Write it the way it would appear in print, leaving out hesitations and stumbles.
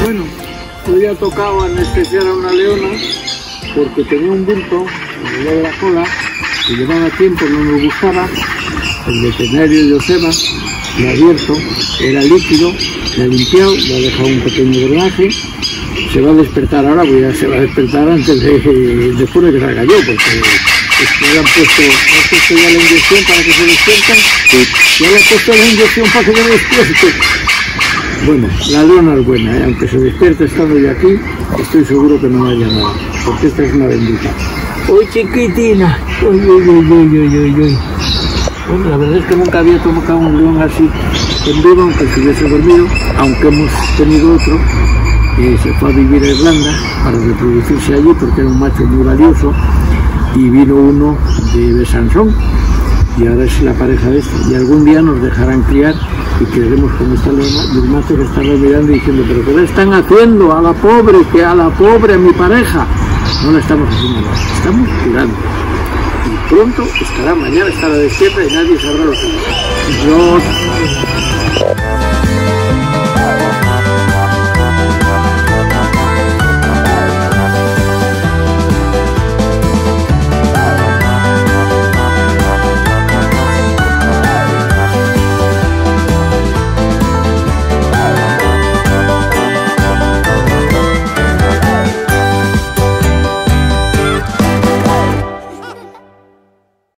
Bueno, hoy ha tocado anestesiar a una leona porque tenía un bulto en el lado de la cola que llevaba tiempo, no nos gustaba. El veterinario Joseba lo ha abierto, era líquido, le ha limpiado, le ha dejado un pequeño drenaje. Se va a despertar ahora, pues ya se va a despertar antes después de que salga yo, porque le han puesto ya la inyección para que se despierten. Ya le han puesto la inyección para que se despierte. Bueno, la leona es buena, aunque se despierte estando yo aquí, estoy seguro que no haya nada, porque esta es una bendita. ¡Uy, chiquitina! ¡Uy, uy, uy, uy, uy, uy! Bueno, la verdad es que nunca había tomado un león así en vivo, aunque estuviese dormido, aunque hemos tenido otro que se fue a vivir a Irlanda para reproducirse allí porque era un macho muy valioso, y vino uno de Besançon y ahora es la pareja de este, y algún día nos dejarán criar y creeremos con esta leona. Los machos estarán mirando y diciendo, pero ¿qué le están haciendo a la pobre, a mi pareja? No la estamos haciendo nada, estamos curando. Y pronto estará, mañana estará despierta y nadie sabrá lo que es.